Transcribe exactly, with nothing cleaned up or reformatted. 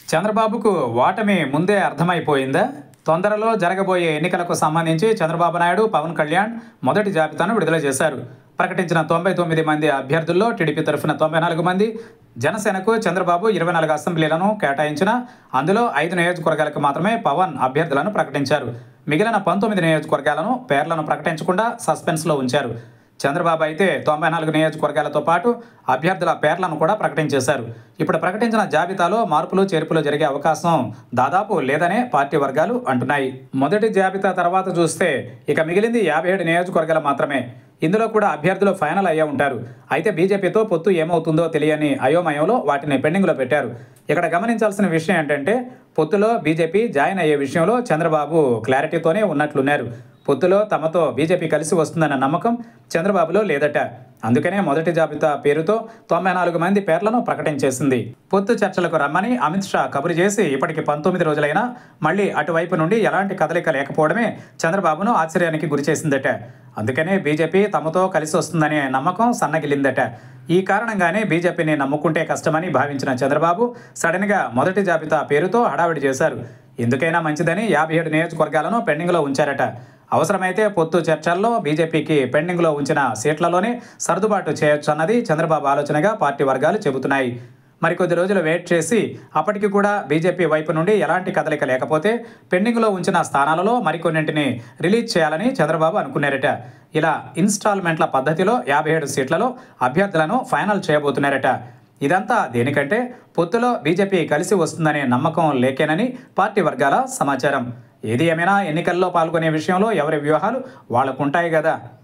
చంద్రబాబుకు ఓటమి ముందే అర్థమైపోయిందా? తొందరలో జరగబోయే ఎన్నికలకు సంబంధించి చంద్రబాబు నాయుడు, పవన్ కళ్యాణ్ మొదటి జాబితాను విడుదల చేశారు. ప్రకటించిన తొంభై తొమ్మిది మంది అభ్యర్థుల్లో టీడీపీ తరఫున తొంభై నాలుగు మంది, జనసేనకు చంద్రబాబు ఇరవై నాలుగు అసెంబ్లీలను కేటాయించిన అందులో ఐదు నియోజకవర్గాలకు మాత్రమే పవన్ అభ్యర్థులను ప్రకటించారు. మిగిలిన పంతొమ్మిది నియోజకవర్గాలను పేర్లను ప్రకటించకుండా సస్పెన్స్లో ఉంచారు. చంద్రబాబు అయితే తొంభై నాలుగు నియోజకవర్గాలతో పాటు అభ్యర్థుల పేర్లను కూడా ప్రకటించేశారు. ఇప్పుడు ప్రకటించిన జాబితాలో మార్పులు చేర్పులు జరిగే అవకాశం దాదాపు లేదనే పార్టీ వర్గాలు అంటున్నాయి. మొదటి జాబితా తర్వాత చూస్తే ఇక మిగిలింది యాభై ఏడు నియోజకవర్గాలు మాత్రమే. ఇందులో కూడా అభ్యర్థులు ఫైనల్ అయ్యే ఉంటారు. అయితే బీజేపీతో పొత్తు ఏమవుతుందో తెలియని అయోమయంలో వాటిని పెండింగ్లో పెట్టారు. ఇక్కడ గమనించాల్సిన విషయం ఏంటంటే పొత్తులో బీజేపీ జాయిన్ అయ్యే విషయంలో చంద్రబాబు క్లారిటీతోనే ఉన్నట్లున్నారు. పొత్తులో తమతో బీజేపీ కలిసి వస్తుందన్న నమ్మకం చంద్రబాబులో లేదట. అందుకనే మొదటి జాబితా పేరుతో తొంభై నాలుగు మంది పేర్లను ప్రకటించేసింది. పొత్తు చర్చలకు రమ్మని అమిత్ షా కబురు చేసి ఇప్పటికి పంతొమ్మిది రోజులైనా మళ్ళీ అటువైపు నుండి ఎలాంటి కదలిక లేకపోవడమే చంద్రబాబును ఆశ్చర్యానికి గురిచేసిందట. అందుకనే బీజేపీ తమతో కలిసి వస్తుందనే నమ్మకం సన్నగిలిందట. ఈ కారణంగానే బీజేపీని నమ్ముకుంటే కష్టమని భావించిన చంద్రబాబు సడన్గా మొదటి జాబితా పేరుతో హడావిడి చేశారు. ఎందుకైనా మంచిదని యాభై ఏడు నియోజకవర్గాలను పెండింగ్లో ఉంచారట. అవసరమైతే పొత్తు చర్చల్లో బీజేపీకి పెండింగ్లో ఉంచిన సీట్లలోనే సర్దుబాటు చేయొచ్చన్నది చంద్రబాబు ఆలోచనగా పార్టీ వర్గాలు చెబుతున్నాయి. మరికొద్ది రోజులు వెయిట్ చేసి అప్పటికి కూడా బీజేపీ వైపు నుండి ఎలాంటి కదలిక లేకపోతే పెండింగ్లో ఉంచిన స్థానాలలో మరికొన్నింటిని రిలీజ్ చేయాలని చంద్రబాబు అనుకున్నారట. ఇలా ఇన్స్టాల్మెంట్ల పద్ధతిలో యాభై ఏడు సీట్లలో అభ్యర్థులను ఫైనల్ చేయబోతున్నారట. ఇదంతా దేనికంటే పొత్తులో బీజేపీ కలిసి వస్తుందనే నమ్మకం లేకేనని పార్టీ వర్గాల సమాచారం. ఏది ఏమైనా ఎన్నికల్లో పాల్గొనే విషయంలో ఎవరి వ్యూహాలు వాళ్ళకుంటాయి కదా.